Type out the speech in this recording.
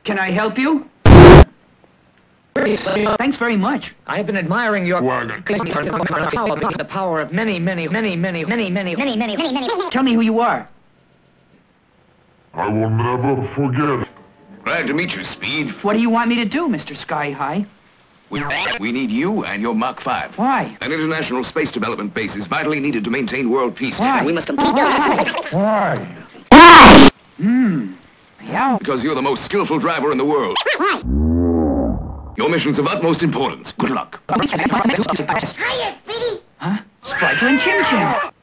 Can I help you? Thanks very much. I have been admiring your Wagon. the power of many. Tell me who you are. I will never forget. Glad to meet you, Speed. What do you want me to do, Mr. Sky High? We need you and your Mach 5. Why? An international space development base is vitally needed to maintain world peace. Why? And we must complete Why? Yeah. because you're the most skillful driver in the world. Your mission's of utmost importance. Good luck. Hiya, Speedy. Huh? Spriker and Chim Chim.